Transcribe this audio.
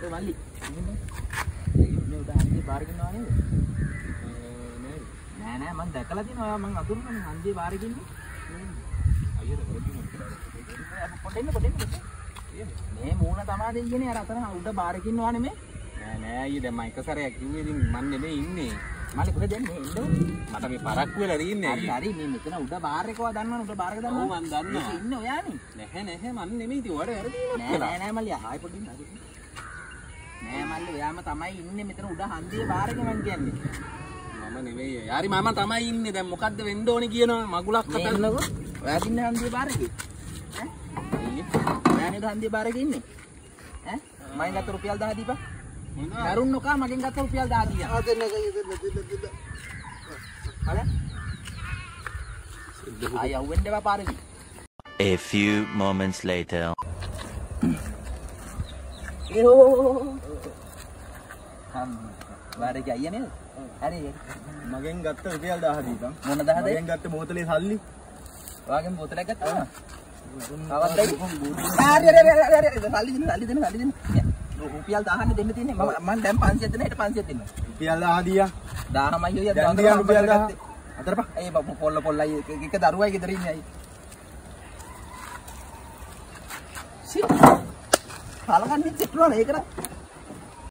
මල්ලි. මේ උඩ හන්දියේ බාර ගන්නවා නේද? නෑ මම දැකලා තියෙනවා මම අඳුරන්නේ හන්දියේ බාර ගන්නේ. අයියෝ පොඩෙන්න. මේ මූණ තමා දෙන්නේ අර අතන උඩ බාර ගන්නවා නෙමෙයි. නෑ අයියේ දැන් මම එක සැරයක් කිව්වේ ඉතින් මන් නෙමෙයි ඉන්නේ. මල්ලි කොහෙද යන්නේ එන්න මට මේ පරක්කු වෙලා ඉන්නේ. හරි මේ මෙතන උඩ බාර් එකව දන්නවනේ උඩ බාර් එක දන්නවනේ. ඔව් මන් දන්නවා. ඉන්නේ ඔයානේ. නැහැ මන් නෙමෙයි ඉතින් ඔයාලා වැරදිලා. නෑ මල්ලි ආයි පොඩ්ඩින් හරි. නෑ මල්ලි ඔයාම තමයි ඉන්නේ මෙතන උඩ හන්දියේ බාර් එක මං කියන්නේ. මම නෙමෙයි. යාරි මම තමයි ඉන්නේ. දැන් මොකද්ද වෙන්න ඕනේ කියනවා මගුලක් කතාන්නකෝ. ඔයා ඉන්නේ හන්දියේ බාර් එකේ. ඈ? ඔයා නේද හන්දියේ බාර් එකේ ඉන්නේ? ඈ? මයින් ගත්ත රුපියල් 10 දීපන්. දරුන් නොකා මගෙන් ගත්ත රුපියල් 10 දීලා. දෙන්න. ආය යවෙන්න එපා පාරේ. A few moments later. බාරේ ගියා නේද? හරි. මගෙන් ගත්ත රුපියල් 10 දීපන්. මොන 10ද? මගෙන් ගත්ත බෝතලේ සල්ලි. ඔයාගෙන් බෝතලයක් ගත්තා. තවත් දෙයි. හරි. සල්ලි දෙන්න. රුපියල් 10ක් දෙන්න තියෙන්නේ. මම දැන් 500ක් දෙන්න හිට 500ක් දෙන්න. රුපියල් 10 දීයා. 10මයි ඔය දැන් දියා රුපියල් 10. අතරපා. ඒ පොල්ලයි එක දරුවයි ගෙදර ඉන්නේ අය. සි. කාලකන්නේ චිත්‍රවල ඒකද?